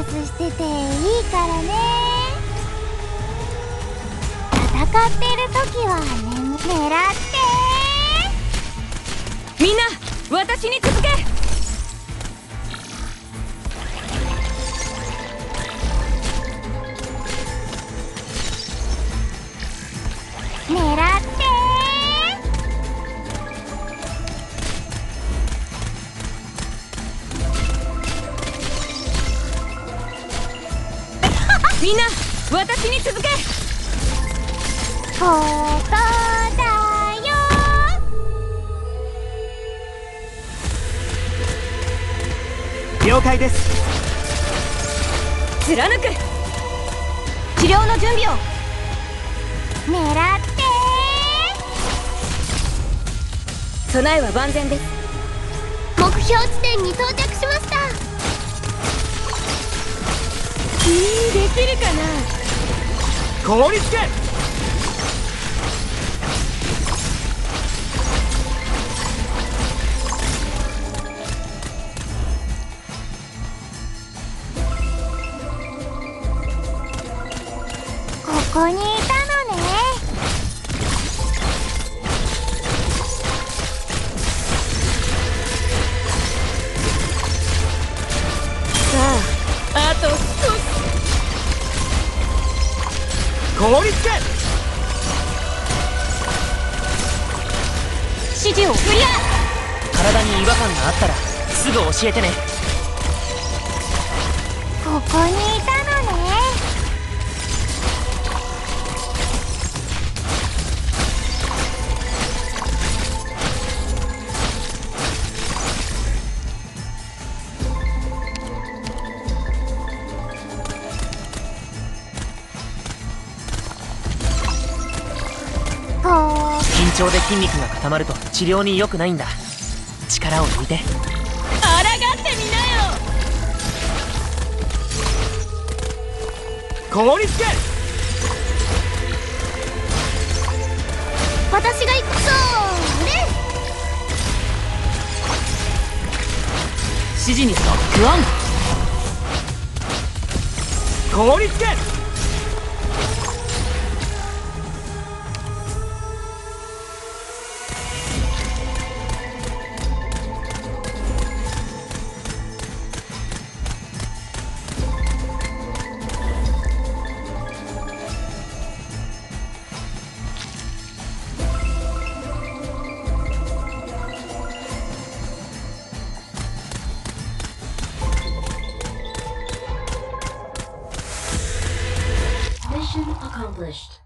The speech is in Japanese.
スしてていいからね。戦ってる時は狙って。 みんな私に続け。 狙ってみんな私に続け。 ここだよ。 了解です。 貫く。治療の準備を。 狙って備えは万全です。 目標地点に到着しました。 できるかな。 凍りつけ。 ここにいたのね。 さあ、あと少し。 凍りつけ。 指示をクリア。 体に違和感があったらすぐ教えてね。 ここにいたのね。 緊張で筋肉が固まると治療に良くないんだ。力を抜いて。 抗ってみなよ。 凍りつけ。 私が行くぞーね。 指示にロックオン。凍りつけ。 Mission accomplished.